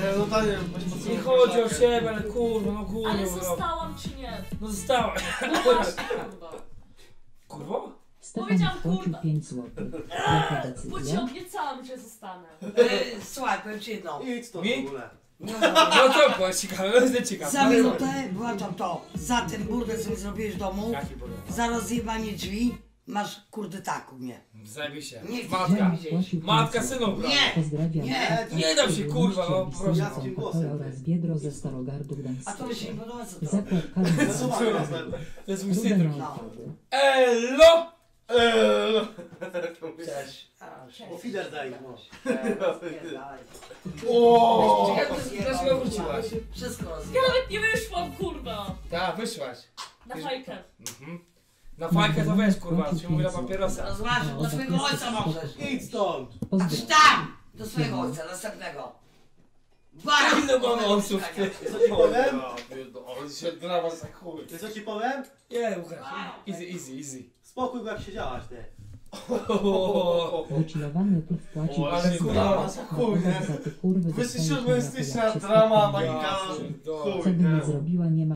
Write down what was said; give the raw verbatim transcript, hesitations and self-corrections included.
No tak, nie chodzi o siebie, ale kurwa, no kurwa. Ale zostałam czy nie? No została. No właśnie, kurwa. Kurwa? Stefan Powiedziałam, wpłacił kurwa. pięć złotych. Jaka Bo ci decyzja? obiecałam, że zostanę. E, Słuchaj, powiem ci jedno. Idź to Mi? w ogóle. No, No to było ciekawe, to jest ciekawe. za minutę włączam to. Za ten burdel, co mi zrobiłeś w domu, Jaki burdel? za rozjebanie drzwi, masz kurde tak u mnie. Zajmij się. Nie chcę Matka. cię widzieć. Matka synu, bro. Nie! Pozdrawiam. Nie, nie dam się, kurwa, no, proszę. Jasnym głosem. oraz Biedro ze Starogardów A to mi się nie Gdańskiego. podoba, co to? Zakład karny. Zobacz, To jest mój Rudę syndrom. na odchody. Elo! Elo! Cześć. O fider daj, no. Ooo! Czekaj, Dlaczego wróciłaś? Wszystko Ja rozjebałem. nawet nie wyszłam, kurwa. Tak, wyszłaś. Na fajkę. Mhm. Na fajkę to weź, kurwa, się mówi na papierosa. Rozmawiasz do swojego ojca możesz. Idź stąd. Idź Pozdrawiam. tam! Do swojego ojca, następnego. Dwa razy Ile mam mojego osób? mieszkania. Co ci powiem? On się gra was jak chuj. Co ci powiem? Nie, Łukasz. Easy, easy, easy. Spokój, bo jak siedziałaś ty. Wychillowany tu wpłacił O, ale pięć kurwa, złotych. za chuj, Na nie? uwagę za te kurwy Wy dostaniesz siódmy jesteście na na drama, jak się magika. spotkamy. Co by nie zrobiła, nie ma